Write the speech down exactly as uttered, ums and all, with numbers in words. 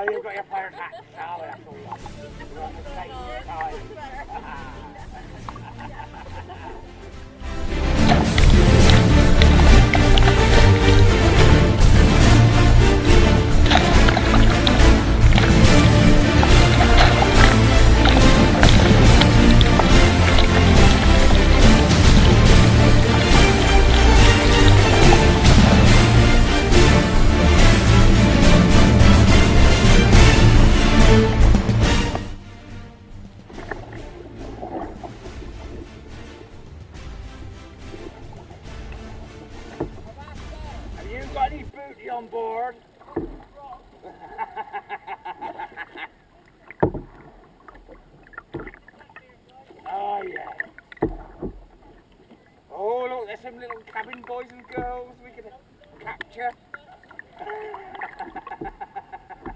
Oh, you've got your pirate hat, Charlie, that's all right. You're on the same time. Got any booty on board? Oh yeah. Oh look, there's some little cabin boys and girls we can capture.